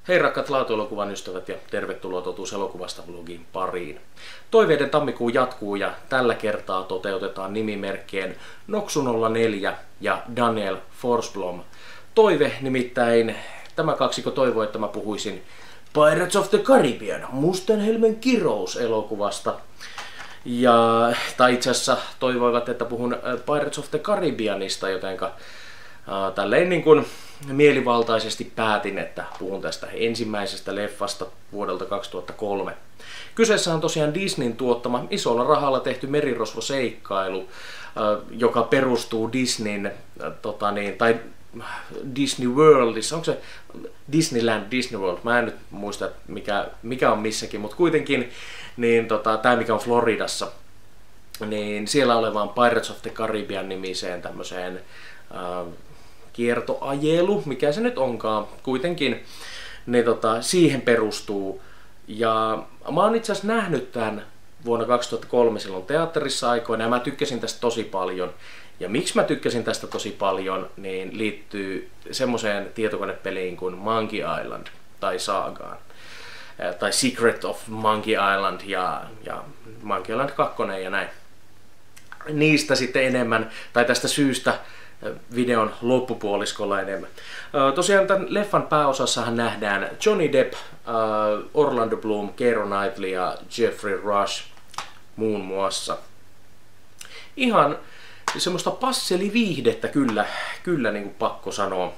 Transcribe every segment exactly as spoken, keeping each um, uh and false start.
Hei rakkaat laatuelokuvan ystävät ja tervetuloa Totuus elokuvasta vlogin pariin. Toiveiden tammikuu jatkuu ja tällä kertaa toteutetaan nimimerkkien Noksu nolla neljä ja Daniel Forsblom toive, nimittäin tämä kaksikko toivoi, että mä puhuisin Pirates of the Caribbean, Mustan helmen kirous elokuvasta. Ja, tai itse asiassa toivoivat, että puhun Pirates of the Caribbeanista, jotenka äh, tälleen niin kuin mielivaltaisesti päätin, että puhun tästä ensimmäisestä leffasta vuodelta kaksituhattakolme. Kyseessä on tosiaan Disneyn tuottama, isolla rahalla tehty merirosvoseikkailu, joka perustuu Disneyn, tota niin, tai Disney Worldissa, onko se Disneyland, Disney World, mä en nyt muista mikä, mikä on missäkin, mutta kuitenkin niin tota, tämä mikä on Floridassa, niin siellä olevaan Pirates of the Caribbean nimiseen tämmöiseen äh, kiertoajelu, mikä se nyt onkaan, kuitenkin ne, tota, siihen perustuu. Ja mä oon itse asiassa nähnyt tämän vuonna kaksituhattakolme silloin teatterissa aikoina ja mä tykkäsin tästä tosi paljon. Ja miksi mä tykkäsin tästä tosi paljon, niin liittyy semmoiseen tietokonepeliin kuin Monkey Island tai Saagaan. Tai Secret of Monkey Island ja, ja Monkey Island kaksi ja näin. Niistä sitten enemmän, tai tästä syystä videon loppupuoliskolla enemmän. Tosiaan tämän leffan pääosassahan nähdään Johnny Depp, Orlando Bloom, Keira Knightley ja Jeffrey Rush muun muassa. Ihan semmoista passeliviihdettä kyllä, kyllä niin kuin pakko sanoa.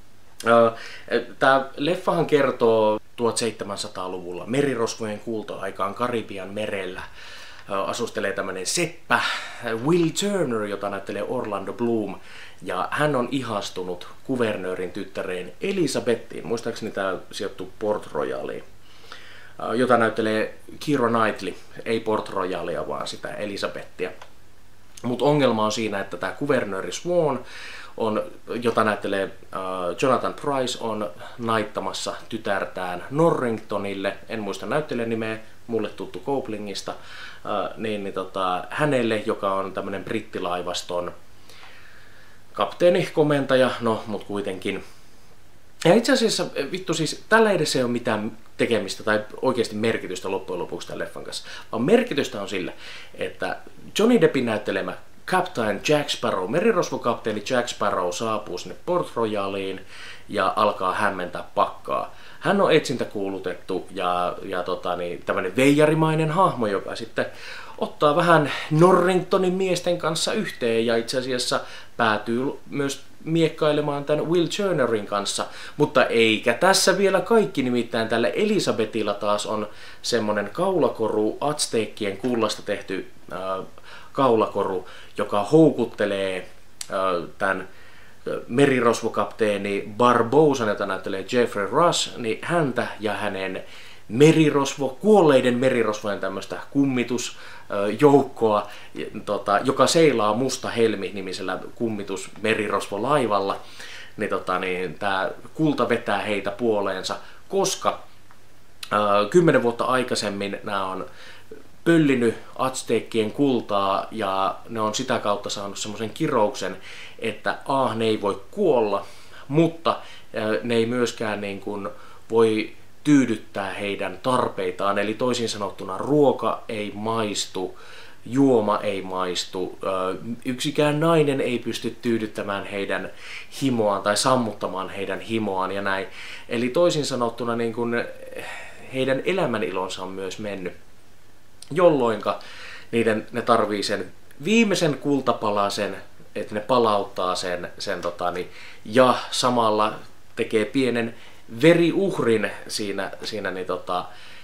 Tämä leffahan kertoo tuhatseitsemänsataaluvulla merirosvojen kulta-aikaan Karibian merellä. Asustelee tämmönen seppä Will Turner, jota näyttelee Orlando Bloom. Ja hän on ihastunut kuvernöörin tyttäreen Elisabettiin. Muistaakseni tämä sijoittuu Port Royaleen, jota näyttelee Keira Knightley. Ei Port Royalea, vaan sitä Elisabettia. Mutta ongelma on siinä, että tämä kuvernööri Swan, on, jota näyttelee uh, Jonathan Pryce, on naittamassa tytärtään Norringtonille, en muista näyttelijän nimeä, mulle tuttu Coplingista, uh, niin, niin tota, hänelle, joka on tämmönen brittilaivaston kapteeni, komentaja, no mut kuitenkin. Ja itse asiassa vittu siis tällä edessä ei ole mitään tekemistä tai oikeasti merkitystä loppujen lopuksi tämän leffan kanssa, vaan merkitystä on sillä, että Johnny Deppin näyttelemä Captain Jack Sparrow, merirosvokapteeni Jack Sparrow saapuu sinne Port Royaliin ja alkaa hämmentää pakkaa. Hän on etsintäkuulutettu ja, ja tota, niin, tämmöinen veijarimainen hahmo, joka sitten ottaa vähän Norringtonin miesten kanssa yhteen ja itse asiassa päätyy myös miekkailemaan tämän Will Turnerin kanssa. Mutta eikä tässä vielä kaikki, nimittäin tällä Elisabetilla taas on semmonen kaulakoru, Azteekkien kullasta tehty äh, kaulakoru, joka houkuttelee äh, tämän merirosvokapteeni Barbosan, jota näyttelee Jeffrey Rush, niin häntä ja hänen merirosvo, kuolleiden merirosvojen tämmöistä kummitusjoukkoa, tota, joka seilaa Musta Helmi-nimisellä kummitusmerirosvolaivalla, niin, tota, niin tämä kulta vetää heitä puoleensa, koska äh, kymmenen vuotta aikaisemmin nämä on pöllinyt Azteekkien kultaa ja ne on sitä kautta saanut semmoisen kirouksen, että a, ne ei voi kuolla, mutta ne ei myöskään niin kuin voi tyydyttää heidän tarpeitaan, eli toisin sanottuna ruoka ei maistu, juoma ei maistu, yksikään nainen ei pysty tyydyttämään heidän himoaan tai sammuttamaan heidän himoaan ja näin. Eli toisin sanottuna niin kuin heidän elämänilonsa on myös mennyt, jolloinka niiden, ne tarvii sen viimeisen kultapalasen, että ne palauttaa sen, sen totani, ja samalla tekee pienen veriuhrin siinä, siinä niin tota,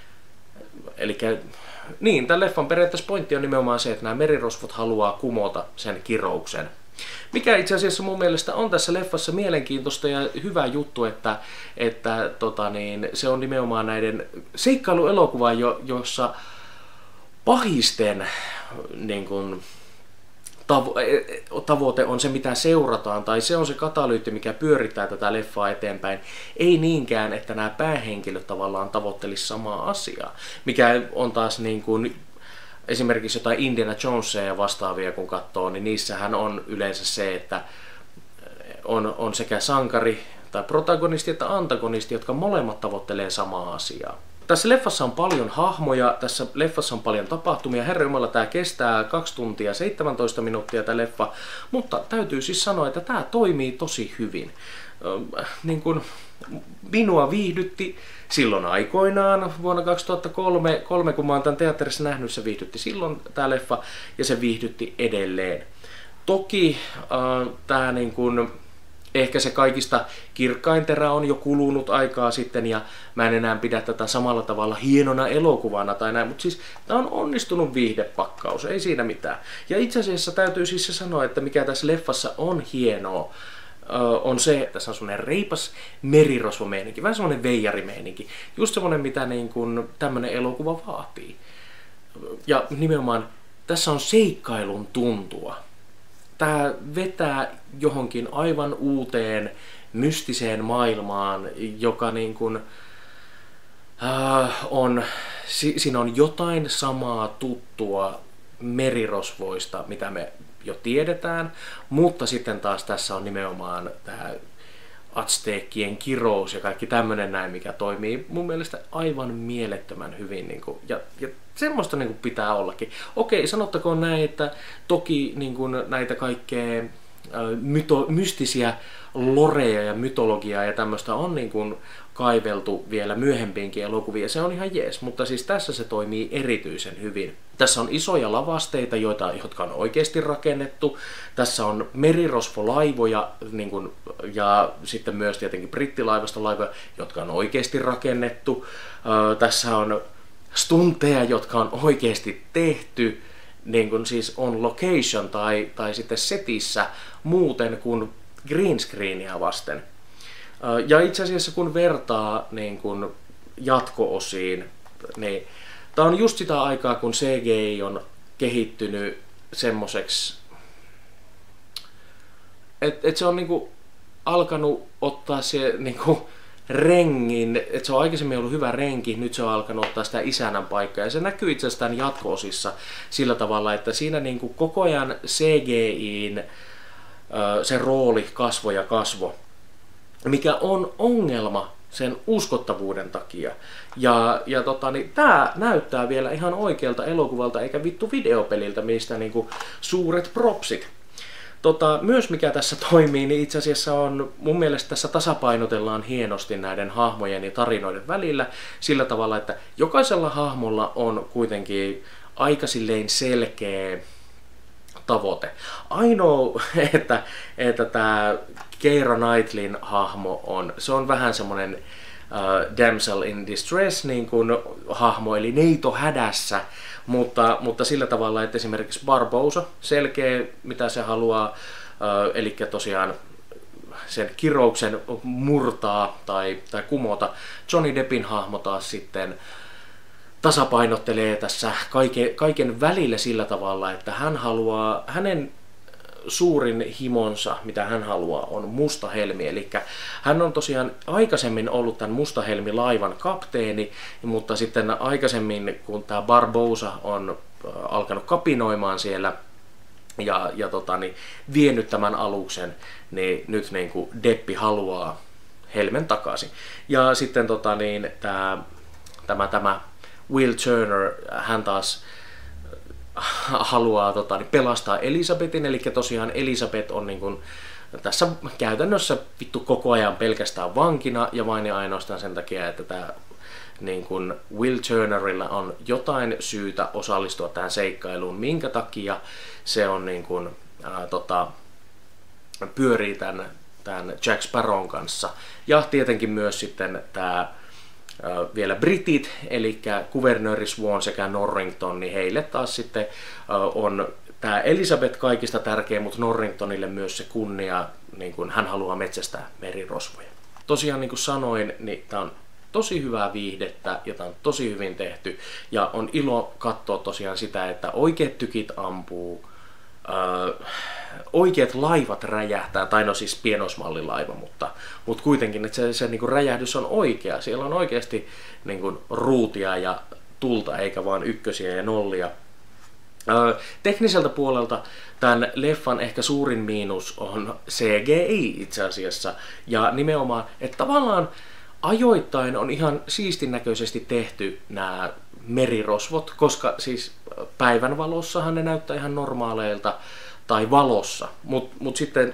eli niin, tämän leffan periaatteessa pointti on nimenomaan se, että nämä merirosvot haluaa kumota sen kirouksen. Mikä itse asiassa mun mielestä on tässä leffassa mielenkiintoista ja hyvä juttu, että, että tota niin, se on nimenomaan näiden seikkailuelokuva, jo, jossa pahisten niin kuin, tavo tavoite on se, mitä seurataan, tai se on se katalyytti, mikä pyörittää tätä leffaa eteenpäin. Ei niinkään, että nämä päähenkilöt tavallaan tavoittelisi samaa asiaa, mikä on taas niin kuin, esimerkiksi jotain Indiana Jonesia ja vastaavia kun katsoo, niin niissähän on yleensä se, että on, on sekä sankari tai protagonisti että antagonisti, jotka molemmat tavoittelee samaa asiaa. Tässä leffassa on paljon hahmoja, tässä leffassa on paljon tapahtumia. Herra Jumala, tämä kestää kaksi tuntia seitsemäntoista minuuttia tämä leffa, mutta täytyy siis sanoa, että tämä toimii tosi hyvin. Niin kuin minua viihdytti silloin aikoinaan, vuonna kaksituhattakolme, kolme, kun mä oon tämän teatterissa nähnyt, se viihdytti silloin tämä leffa ja se viihdytti edelleen. Toki äh, tämä niin kuin ehkä se kaikista kirkkain terä on jo kulunut aikaa sitten ja mä en enää pidä tätä samalla tavalla hienona elokuvana tai näin, mutta siis tää on onnistunut viihdepakkaus, ei siinä mitään. Ja itse asiassa täytyy siis se sanoa, että mikä tässä leffassa on hienoa, on se, että tässä on semmoinen reipas merirosvomeininki, vähän semmoinen veijarimeininki, just semmoinen mitä niin kuin tämmönen elokuva vaatii. Ja nimenomaan tässä on seikkailun tuntua. Tää vetää johonkin aivan uuteen mystiseen maailmaan, joka niin kuin, äh, on, si, siinä on jotain samaa tuttua merirosvoista, mitä me jo tiedetään, mutta sitten taas tässä on nimenomaan tämä Azteekkien kirous ja kaikki tämmöinen näin, mikä toimii mun mielestä aivan mielettömän hyvin. Niin kuin, ja, ja semmoista niin kuin pitää ollakin. Okei, sanottakoon näin, että toki niin kuin näitä kaikkea myto, mystisiä loreja ja mytologiaa ja tämmöistä on niin kuin kaiveltu vielä myöhempiinkin elokuvia. Se on ihan jees, mutta siis tässä se toimii erityisen hyvin. Tässä on isoja lavasteita, joita, jotka on oikeasti rakennettu. Tässä on merirosvolaivoja niin kuin, ja sitten myös tietenkin brittilaivastolaivoja, jotka on oikeasti rakennettu. Öö, tässä on stunteja, jotka on oikeasti tehty niin kuin siis on location tai, tai sitten setissä muuten kuin green screenia vasten. Ja itse asiassa kun vertaa niin kun jatko-osiin, niin tämä on just sitä aikaa, kun C G I on kehittynyt semmoiseksi, että et se on niinku alkanut ottaa se niinku rengin, että se on aikaisemmin ollut hyvä renki, nyt se on alkanut ottaa sitä isännän paikkaa. Ja se näkyy itse asiassa tämän jatko-osissa sillä tavalla, että siinä niinku koko ajan C G I:n se rooli kasvo ja kasvo, mikä on ongelma sen uskottavuuden takia. Ja, ja tota, niin tää näyttää vielä ihan oikealta elokuvalta eikä vittu videopeliltä, mistä niinku suuret propsit. Tota, myös mikä tässä toimii, niin itse asiassa on, mun mielestä tässä tasapainotellaan hienosti näiden hahmojen ja tarinoiden välillä sillä tavalla, että jokaisella hahmolla on kuitenkin aika silleen selkeä tavoite. Ainoa, että, että tämä Keira Knightleyn hahmo on, se on vähän semmoinen uh, damsel in distress niin kuin hahmo, eli neito hädässä, mutta, mutta sillä tavalla, että esimerkiksi Barbossa selkeä, mitä se haluaa, uh, eli tosiaan sen kirouksen murtaa tai, tai kumota. Johnny Deppin hahmo taas sitten tasapainottelee tässä kaiken, kaiken välillä sillä tavalla, että hän haluaa, hänen suurin himonsa, mitä hän haluaa, on musta helmi. Eli hän on tosiaan aikaisemmin ollut tämän mustahelmi-laivan kapteeni, mutta sitten aikaisemmin, kun tämä Barbossa on alkanut kapinoimaan siellä ja, ja tota, niin, vienyt tämän aluksen, niin nyt niin kuin Deppi haluaa helmen takaisin. Ja sitten tota, niin, tämä, tämä, tämä Will Turner, hän taas haluaa tota, niin pelastaa Elisabetin, eli tosiaan Elisabeth on niin kuin, tässä käytännössä vittu koko ajan pelkästään vankina ja vain ja ainoastaan sen takia, että tämä niin kuin Will Turnerilla on jotain syytä osallistua tähän seikkailuun, minkä takia se on niin kuin, ää, tota, pyörii tämän, tämän Jack Sparrown kanssa. Ja tietenkin myös sitten tämä vielä britit, eli kuvernööri Swan sekä Norrington, niin heille taas sitten on tämä Elisabeth kaikista tärkeä, mutta Norringtonille myös se kunnia, niin kuin hän haluaa metsästää merirosvoja. Tosiaan niin kuin sanoin, niin tämä on tosi hyvää viihdettä ja tämä on tosi hyvin tehty ja on ilo katsoa tosiaan sitä, että oikeat tykit ampuu, Öö, oikeat laivat räjähtää, tai no siis pienosmallilaiva, mutta, mutta kuitenkin, että se, se niin kuin räjähdys on oikea. Siellä on oikeasti niin kuin ruutia ja tulta, eikä vaan ykkösiä ja nollia. Öö, tekniseltä puolelta tämän leffan ehkä suurin miinus on C G I itse asiassa. Ja nimenomaan, että tavallaan ajoittain on ihan siistin näköisesti tehty nämä merirosvot, koska siis päivän valossahan ne näyttää ihan normaaleilta, tai valossa, mutta mut sitten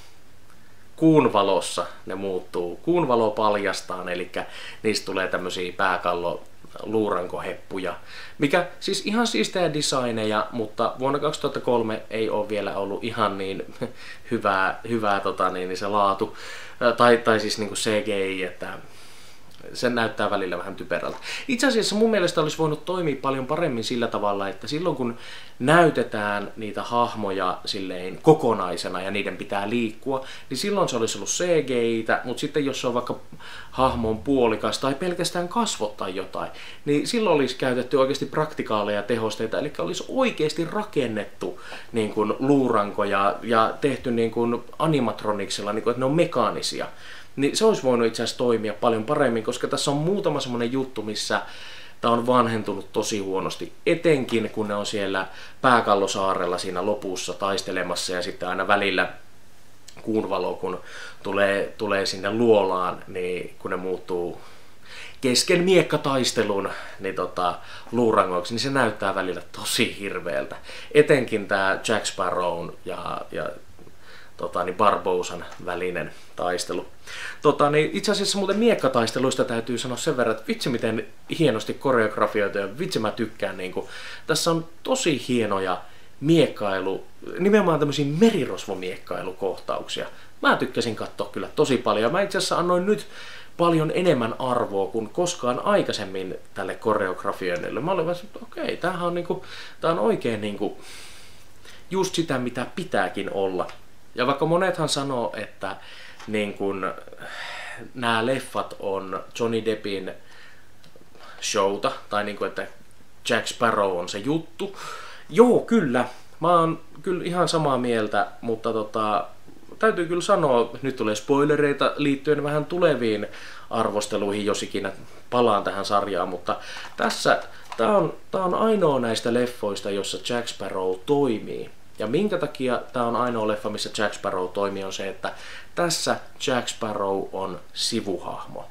kuun valossa ne muuttuu. Kuun valo paljastaan, eli niistä tulee tämmöisiä pääkallo luurankoheppuja, mikä siis ihan siistejä designeja, mutta vuonna kaksituhattakolme ei ole vielä ollut ihan niin hyvää, hyvää tota, niin, se laatu, tai, tai siis niin kuin C G I, että se näyttää välillä vähän typerältä. Itse asiassa mun mielestä olisi voinut toimia paljon paremmin sillä tavalla, että silloin kun näytetään niitä hahmoja silleen kokonaisena ja niiden pitää liikkua, niin silloin se olisi ollut C G I-tä, mutta sitten jos se on vaikka hahmon puolikas tai pelkästään kasvot tai jotain, niin silloin olisi käytetty oikeasti praktikaaleja tehosteita, eli olisi oikeasti rakennettu niin kuin luurankoja ja tehty niin kuin animatronicsilla, niin kuin, että ne on mekaanisia. Niin se olisi voinut itse asiassa toimia paljon paremmin, koska tässä on muutama semmoinen juttu, missä tämä on vanhentunut tosi huonosti. Etenkin kun ne on siellä Pääkallosaarella siinä lopussa taistelemassa ja sitten aina välillä kuunvalo, kun tulee, tulee sinne luolaan, niin kun ne muuttuu kesken miekkataistelun niin tota, luurangoiksi, niin se näyttää välillä tosi hirveältä. Etenkin tämä Jack Sparrown ja, ja Tota, niin Barbosan välinen taistelu. Tota, niin itse asiassa muuten miekkataisteluista täytyy sanoa sen verran, että vitsi miten hienosti koreografioita ja vitsi mä tykkään. Niin kuin, tässä on tosi hienoja miekkailu, nimenomaan tämmöisiä merirosvomiekkailukohtauksia. Mä tykkäsin katsoa kyllä tosi paljon. Mä itse asiassa annoin nyt paljon enemmän arvoa kuin koskaan aikaisemmin tälle koreografioinnille. Mä olin vaan, että okei, tämähän on, niinku, tää on oikein niinku, just sitä, mitä pitääkin olla. Ja vaikka monethan sanoo, että niin kun, nämä leffat on Johnny Deppin showta, tai niin kun, että Jack Sparrow on se juttu. Joo, kyllä. Mä oon kyllä ihan samaa mieltä, mutta tota, täytyy kyllä sanoa, nyt tulee spoilereita liittyen vähän tuleviin arvosteluihin, jos ikinä palaan tähän sarjaan, mutta tässä tää on, tää on ainoa näistä leffoista, jossa Jack Sparrow toimii. Ja minkä takia tämä on ainoa leffa, missä Jack Sparrow toimii, on se, että tässä Jack Sparrow on sivuhahmo.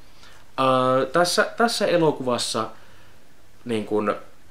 Ää, tässä, tässä elokuvassa, niin kun,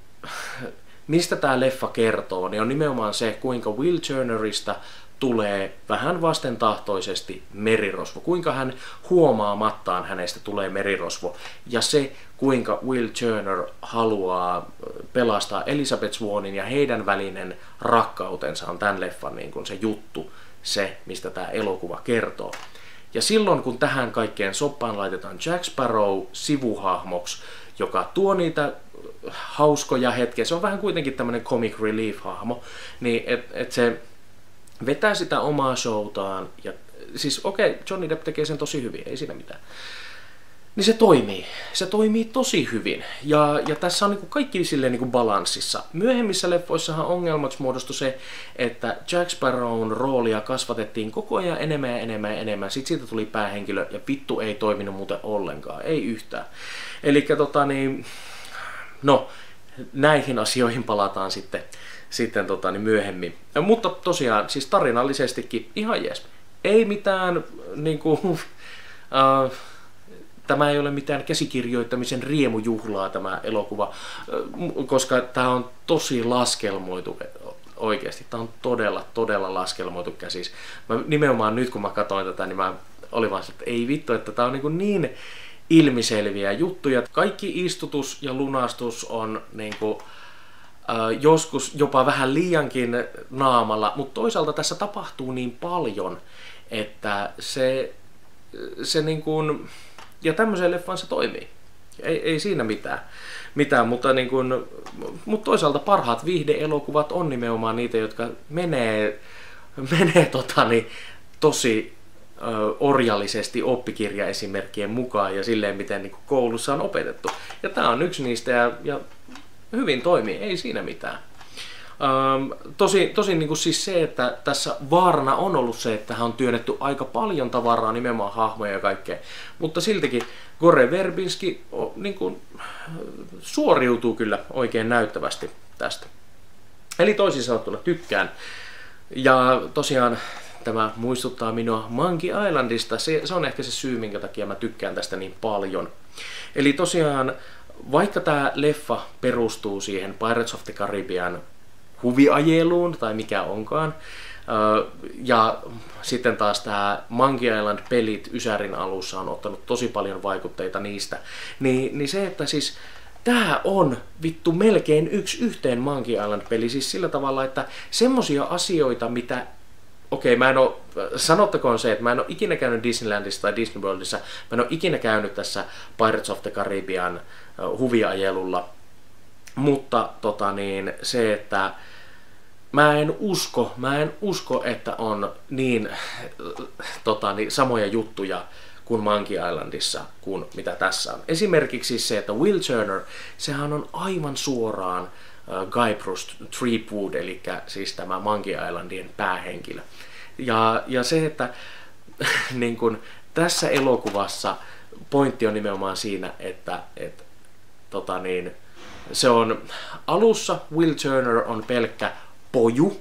mistä tämä leffa kertoo, niin on nimenomaan se, kuinka Will Turnerista tulee vähän vastentahtoisesti merirosvo. Kuinka hän huomaamattaan hänestä tulee merirosvo. Ja se, kuinka Will Turner haluaa pelastaa Elizabeth Swannin ja heidän välinen rakkautensa on tämän leffan niin kuin se juttu, se mistä tämä elokuva kertoo. Ja silloin kun tähän kaikkeen soppaan laitetaan Jack Sparrow sivuhahmoksi, joka tuo niitä hauskoja hetkiä, se on vähän kuitenkin tämmöinen comic relief-hahmo, niin että et se vetää sitä omaa showtaan, ja siis okei, okay, Johnny Depp tekee sen tosi hyvin, ei siinä mitään. Niin se toimii. Se toimii tosi hyvin. Ja, ja tässä on niinku kaikki silleen niinku balanssissa. Myöhemmissä leffoissahan ongelmaksi muodostui se, että Jack Sparrown roolia kasvatettiin koko ajan enemmän ja enemmän ja enemmän. Sitten siitä tuli päähenkilö ja vittu ei toiminut muuten ollenkaan. Ei yhtään. Elikkä tota niin, no, näihin asioihin palataan sitten, sitten tota niin myöhemmin. Ja, mutta tosiaan, siis tarinallisestikin ihan jees. Ei mitään niinku... Uh, Tämä ei ole mitään käsikirjoittamisen riemujuhlaa tämä elokuva, koska tämä on tosi laskelmoitu oikeasti. Tämä on todella, todella laskelmoitu käsis. Mä nimenomaan nyt kun mä katsoin tätä, niin mä olin vaan, että ei vittu, että tämä on niin, niin ilmiselviä juttuja. Kaikki istutus ja lunastus on niin kuin, äh, joskus jopa vähän liiankin naamalla, mutta toisaalta tässä tapahtuu niin paljon, että se, se niin kuin... Ja tämmöiseen leffaan se toimii. Ei, ei siinä mitään. mitään mutta, niin kun, mutta toisaalta parhaat viihde-elokuvat on nimenomaan niitä, jotka menee, menee tota, niin, tosi ö, orjallisesti oppikirjaesimerkkien mukaan ja silleen, miten niin koulussa on opetettu. Ja tää on yksi niistä ja, ja hyvin toimii, ei siinä mitään. Ähm, tosi tosi niin kuin siis se, että tässä vaarana on ollut se, että hän on työnnetty aika paljon tavaraa, nimenomaan hahmoja ja kaikkea, mutta siltikin Gore Verbinski niin kuin, suoriutuu kyllä oikein näyttävästi tästä. Eli toisin sanottuna tykkään. Ja tosiaan tämä muistuttaa minua Monkey Islandista. Se, se on ehkä se syy, minkä takia mä tykkään tästä niin paljon. Eli tosiaan, vaikka tämä leffa perustuu siihen Pirates of the Caribbean huviajeluun, tai mikä onkaan, ja sitten taas tämä Monkey Island-pelit Ysärin alussa on ottanut tosi paljon vaikutteita niistä, niin, niin se, että siis tää on vittu melkein yksi yhteen Monkey Island-peli, siis sillä tavalla, että semmosia asioita, mitä okei, okay, mä en oo, sanottakoon se, että mä en oo ikinä käynyt Disneylandissa tai Disney Worldissa, mä en oo ikinä käynyt tässä Pirates of the Caribbean huviajelulla, mutta tota niin, se, että mä en usko, mä en usko, että on niin, tota niin samoja juttuja kuin Monkey Islandissa kuin mitä tässä on. Esimerkiksi se, että Will Turner, sehän on aivan suoraan uh, Guybrush Threepwood, eli siis tämä Monkey Islandien päähenkilö. Ja, ja se, että niin kun, tässä elokuvassa pointti on nimenomaan siinä, että et, tota niin, se on alussa Will Turner on pelkkä poju,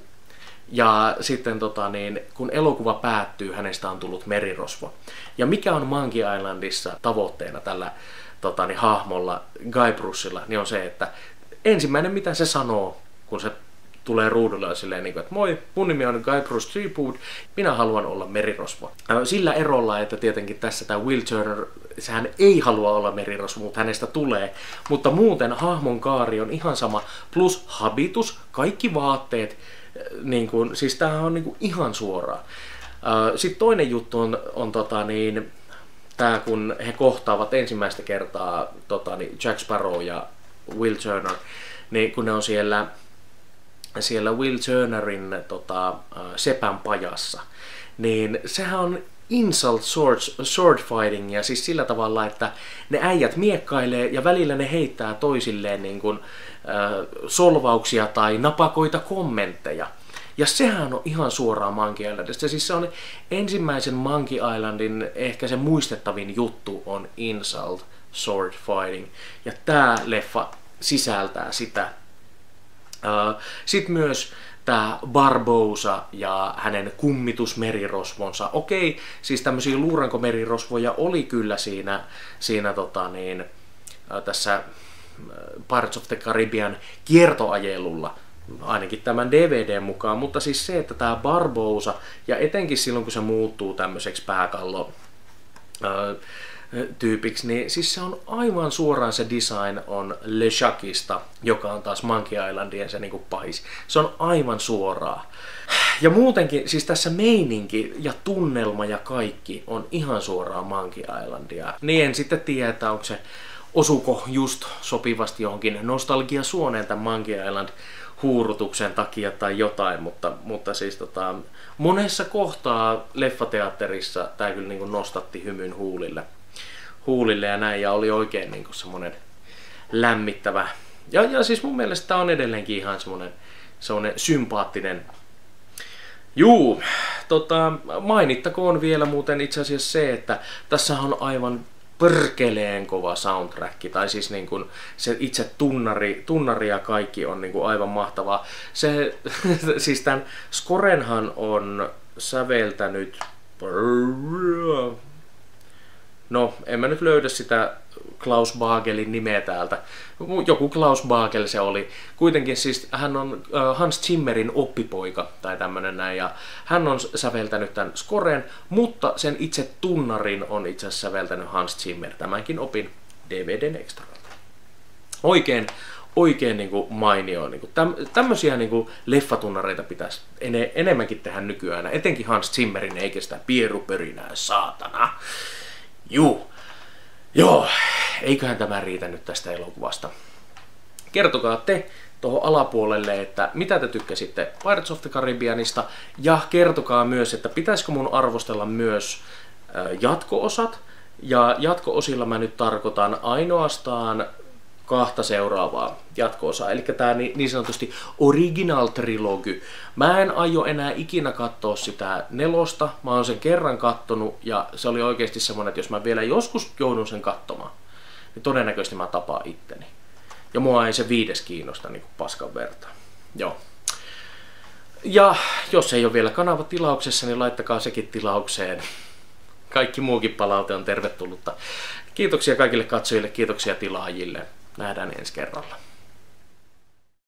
ja sitten tota, niin, kun elokuva päättyy, hänestä on tullut merirosvo. Ja mikä on Monkey Islandissa tavoitteena tällä tota, niin, hahmolla Guybrushilla, niin on se, että ensimmäinen mitä se sanoo, kun se tulee ruudulle on silleen, että moi, mun nimi on Guybrush Threepwood, minä haluan olla merirosvo. Sillä erolla, että tietenkin tässä tämä Will Turner, sehän ei halua olla merirosvo, mutta hänestä tulee. Mutta muuten hahmon kaari on ihan sama, plus habitus, kaikki vaatteet, niin kuin, siis tämähän on niin kuin ihan suoraa. Sitten toinen juttu on, on tota niin, tämä kun he kohtaavat ensimmäistä kertaa tota niin, Jack Sparrow ja Will Turner, niin kun ne on siellä siellä Will Turnerin tota, sepän pajassa, niin sehän on insult sword, sword fighting, ja siis sillä tavalla, että ne äijät miekkailee ja välillä ne heittää toisilleen niin kuin, äh, solvauksia tai napakoita kommentteja. Ja sehän on ihan suoraan Monkey Islandista. Siis se on ensimmäisen Monkey Islandin ehkä se muistettavin juttu on insult sword fighting. Ja tää leffa sisältää sitä. Sitten myös tämä Barbossa ja hänen kummitusmerirosvonsa. Okei, siis tämmöisiä luurankomerirosvoja oli kyllä siinä, siinä tota niin, tässä Pirates of the Caribbean kiertoajelulla, ainakin tämän D V D:n mukaan, mutta siis se, että tämä Barbossa, ja etenkin silloin kun se muuttuu tämmöiseksi pääkallo tyypiksi, niin siis se on aivan suoraan se design on LeChuckista, joka on taas Monkey Islandien se niinku pahis. Se on aivan suoraa. Ja muutenkin, siis tässä meininki ja tunnelma ja kaikki on ihan suoraan Monkey Islandia. Niin en sitten tiedä, että onko se, osuko just sopivasti johonkin nostalgiasuoneen tämän Monkey Island huurutuksen takia tai jotain, mutta, mutta siis tota, monessa kohtaa leffateatterissa tää kyllä niinku nostatti hymyn huulille. huulille ja näin, ja oli oikein niinku semmonen lämmittävä. Ja, ja siis mun mielestä tää on edelleenkin ihan semmonen, semmonen sympaattinen. Juu, tota, mainittakoon vielä muuten itse asiassa se, että tässä on aivan perkeleen kova soundtrack, tai siis niin kuin se itse tunnari, tunnari ja kaikki on niin kuin aivan mahtavaa. Se, siis tämän scorenhan on säveltänyt, no en mä nyt löydä sitä Klaus Bagelin nimeä täältä, joku Klaus Bagel se oli. Kuitenkin siis hän on Hans Zimmerin oppipoika tai tämmönen näin, ja hän on säveltänyt tämän scoren, mutta sen itse tunnarin on itse asiassa säveltänyt Hans Zimmer. Tämänkin opin D V D:n ekstralta. Oikein, oikein niin kuin mainio. Niin kuin täm, tämmöisiä niin kuin leffatunnareita pitäisi ene, enemmänkin tehdä nykyään, etenkin Hans Zimmerin, eikä sitä pierupörinää, saatana. Juu. Joo, eiköhän tämä riitä nyt tästä elokuvasta. Kertokaa te tuohon alapuolelle, että mitä te tykkäsitte Pirates of the Caribbeanista, ja kertokaa myös, että pitäisikö mun arvostella myös jatko-osat, ja jatko-osilla mä nyt tarkoitan ainoastaan kahta seuraavaa jatko-osaa, eli tää niin sanotusti Original Trilogy. Mä en aio enää ikinä katsoa sitä nelosta, mä oon sen kerran kattonut, ja se oli oikeasti semmonen, että jos mä vielä joskus joudun sen katsomaan, niin todennäköisesti mä tapaan itteni. Ja mua ei se viides kiinnosta niin kuin paskan verta. Joo. Ja jos ei ole vielä kanava tilauksessa, niin laittakaa sekin tilaukseen. Kaikki muukin palaute on tervetullutta. Kiitoksia kaikille katsojille, kiitoksia tilaajille. Nähdään ensi kerralla.